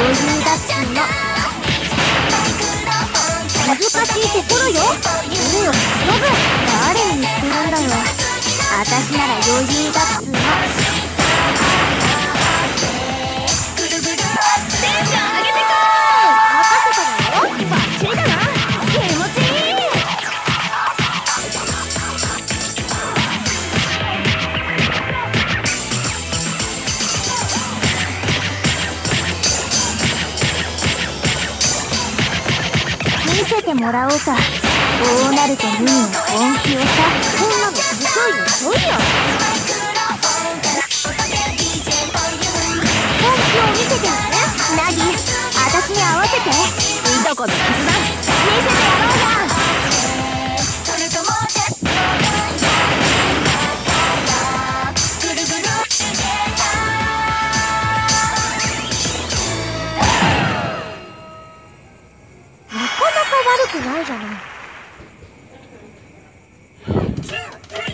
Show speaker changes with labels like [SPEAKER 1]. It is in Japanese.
[SPEAKER 1] 余裕だっつうの。難しいところよ。俺よ、ノブ。誰に言ってるんだよ。私なら余裕だっつうの。テンション上げてこう。任せただろ。バッチリだな。気持ちいい。見せてもらおうか。こうなるとミニの本気をさ。こんなの遅いよ遅いよ。本気を見せてよねナギ。私に合わせて。いとこの絆見せてやろうや。なかなか悪くないじゃない。